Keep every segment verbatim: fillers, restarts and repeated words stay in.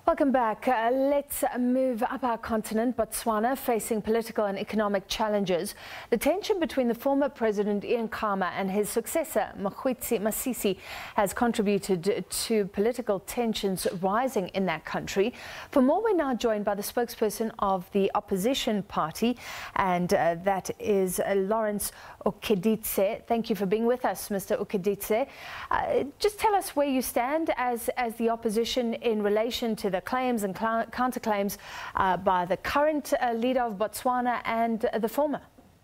Welcome back. Uh, let's move up our continent. Botswana facing political and economic challenges. The tension between the former President Ian Khama and his successor Mokgwetsi Masisi has contributed to political tensions rising in that country. For more, we're now joined by the spokesperson of the opposition party, and uh, that is uh, Lawrence Ookeditse. Thank you for being with us, Mister Ookeditse. Uh, just tell us where you stand as, as the opposition in relation to the claims and counterclaims uh, by the current uh, leader of Botswana and uh, the former.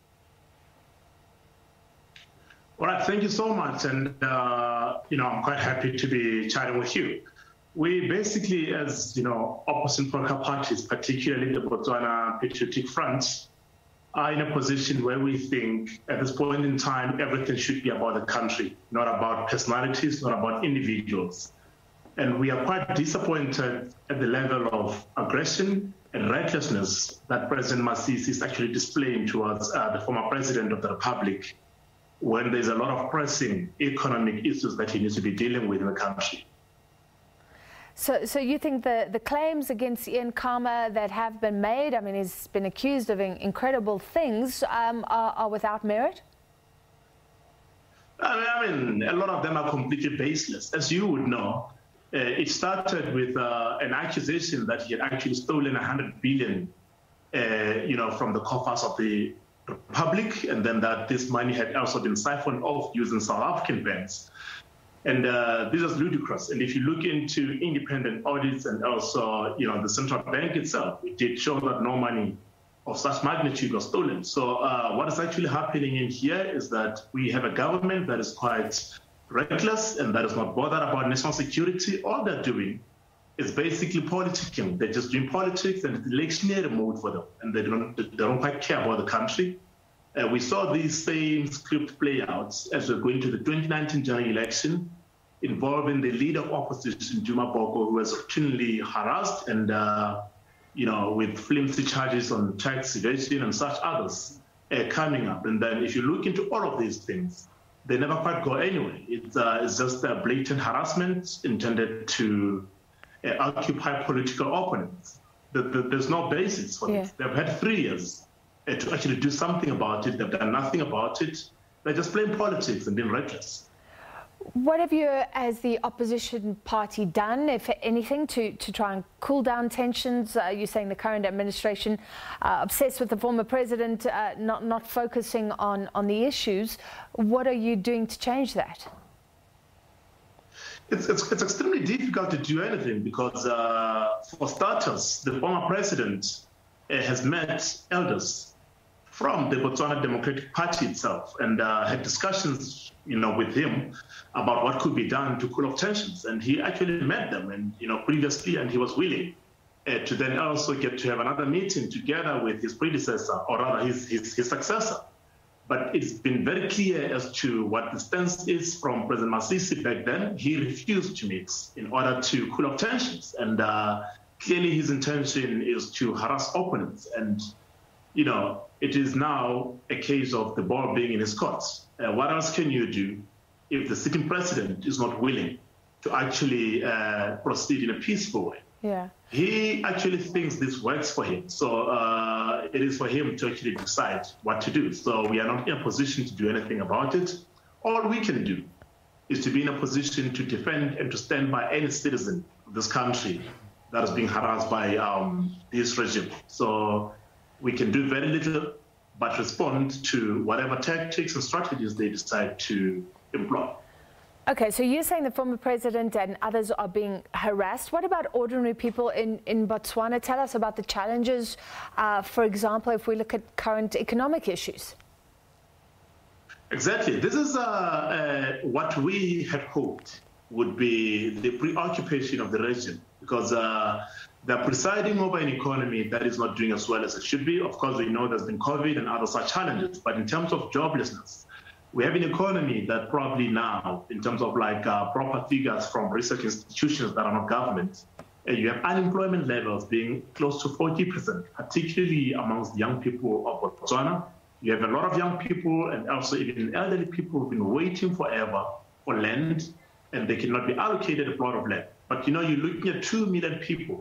All right, thank you so much. And, uh, you know, I'm quite happy to be chatting with you. We basically, as, you know, opposition political parties, particularly the Botswana Patriotic Front, are in a position where we think at this point in time, everything should be about the country, not about personalities, not about individuals. And we are quite disappointed at the level of aggression and recklessness that President Masisi is actually displaying towards uh, the former president of the Republic, when there's a lot of pressing economic issues that he needs to be dealing with in the country. So, so you think the, the claims against Ian Khama that have been made, I mean, he's been accused of incredible things, um, are, are without merit? I mean, a lot of them are completely baseless. As you would know, uh, it started with uh, an accusation that he had actually stolen one hundred billion, uh, you know, from the coffers of the Republic, and then that this money had also been siphoned off using South African banks. And uh, this is ludicrous. And if you look into independent audits and also, you know, the central bank itself, it did show that no money of such magnitude was stolen. So uh, what is actually happening in here is that we have a government that is quite reckless and that is not bothered about national security. All they're doing is basically politicking. They're just doing politics, and it's electionary mode for them. And they don't, they don't quite care about the country. Uh, we saw these same script play out as we're going to the twenty nineteen general election, involving the leader of opposition, Duma Boko, who was routinely harassed and, uh, you know, with flimsy charges on tax evasion and such others uh, coming up. And then if you look into all of these things, they never quite go anywhere. It's, uh, it's just a blatant harassment intended to uh, occupy political opponents. The, the, there's no basis for yeah. this. They've had three years uh, to actually do something about it. They've done nothing about it. They're just playing politics and being reckless. What have you, as the opposition party, done, if anything, to, to try and cool down tensions? Uh, you're saying the current administration uh, obsessed with the former president, uh, not, not focusing on, on the issues. What are you doing to change that? It's, it's, it's extremely difficult to do anything because, uh, for starters, the former president uh, has met elders from the Botswana Democratic Party itself and uh, had discussions, you know, with him about what could be done to cool off tensions. And he actually met them, and you know, previously, and he was willing uh, to then also get to have another meeting together with his predecessor, or rather his, his, his successor. But it's been very clear as to what the stance is from President Masisi back then. He refused to meet in order to cool off tensions. And uh, clearly his intention is to harass opponents. And you know, it is now a case of the ball being in his court. Uh, what else can you do if the sitting president is not willing to actually uh, proceed in a peaceful way? Yeah. He actually thinks this works for him. So uh, it is for him to actually decide what to do. So we are not in a position to do anything about it. All we can do is to be in a position to defend and to stand by any citizen of this country that is being harassed by um, this regime. So we can do very little but respond to whatever tactics and strategies they decide to employ. Okay, so you're saying the former president and others are being harassed. What about ordinary people in, in Botswana? Tell us about the challenges, uh, for example, if we look at current economic issues. Exactly. This is uh, uh, what we had hoped would be the preoccupation of the region, because uh, they're presiding over an economy that is not doing as well as it should be. Of course, we know there's been COVID and other such challenges, but in terms of joblessness, we have an economy that probably now, in terms of like uh, proper figures from research institutions that are not government, uh, you have unemployment levels being close to forty percent, particularly amongst young people of Botswana. You have a lot of young people and also even elderly people who've been waiting forever for land, and they cannot be allocated a plot of land. But you know, you're looking at two million people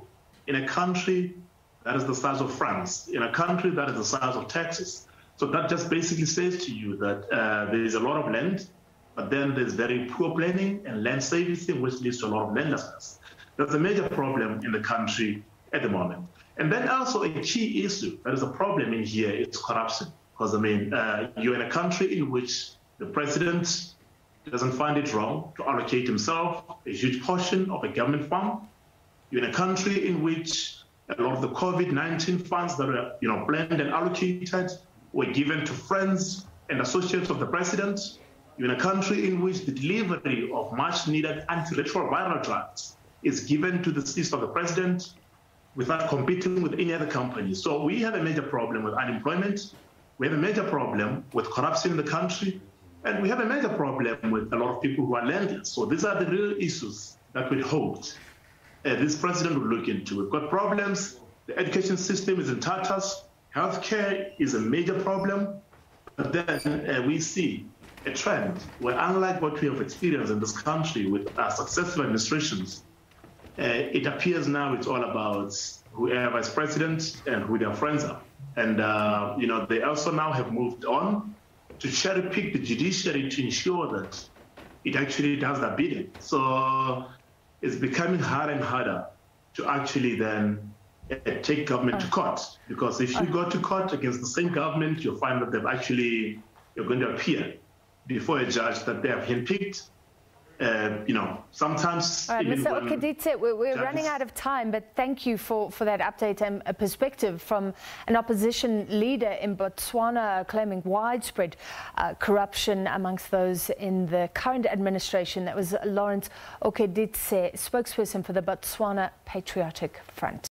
in a country that is the size of France, in a country that is the size of Texas. So that just basically says to you that uh, there is a lot of land, but then there's very poor planning and land servicing, which leads to a lot of landlessness. That's a major problem in the country at the moment. And then also a key issue that is a problem in here is corruption. Because, I mean, uh, you're in a country in which the president doesn't find it wrong to allocate himself a huge portion of a government fund. You're in a country in which a lot of the COVID nineteen funds that were, you know, planned and allocated were given to friends and associates of the president. You're in a country in which the delivery of much-needed antiretroviral drugs is given to the assist of the president without competing with any other company. So we have a major problem with unemployment. We have a major problem with corruption in the country. And we have a major problem with a lot of people who are landless. So these are the real issues that we hoped uh, this president would look into. We've got problems. The education system is in tatters. Healthcare is a major problem. But then uh, we see a trend where, unlike what we have experienced in this country with our successful administrations, uh, it appears now it's all about whoever is president and who their friends are. And, uh, you know, they also now have moved on to cherry pick the judiciary to ensure that it actually does the bidding. So it's becoming harder and harder to actually then uh, take government to court. Because if you go to court against the same government, you'll find that they've actually, you're going to appear before a judge that they have handpicked. Uh, you know, sometimes... All right, Mister Ookeditse, we're, we're running out of time, but thank you for, for that update and a perspective from an opposition leader in Botswana claiming widespread uh, corruption amongst those in the current administration. That was Lawrence Ookeditse, spokesperson for the Botswana Patriotic Front.